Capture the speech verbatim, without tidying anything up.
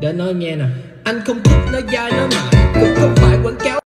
Để nói nghe nè, anh không thích nói dai nói mại, cũng không phải quảng cáo